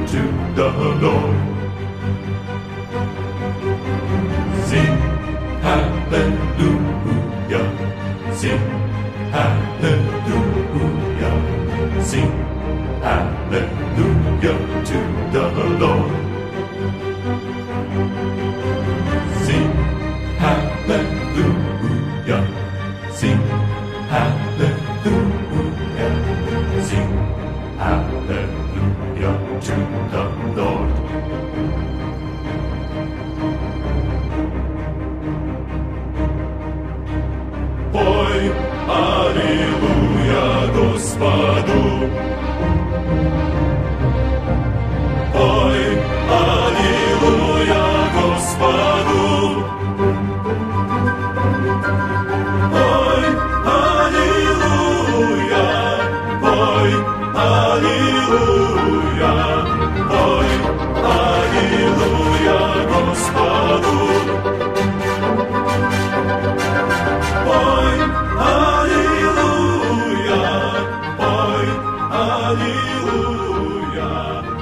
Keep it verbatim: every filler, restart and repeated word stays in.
to the Lord. Sing hallelujah, sing hallelujah, sing hallelujah to the Lord. Sing hallelujah, sing hallelujah, sing hallelujah to the Lord. Poj alleluja Gospodu, poj alleluja Gospodu, poj alleluja, poj alleluja, poj alleluja Gospodu. Poj alleluja, poj alleluja.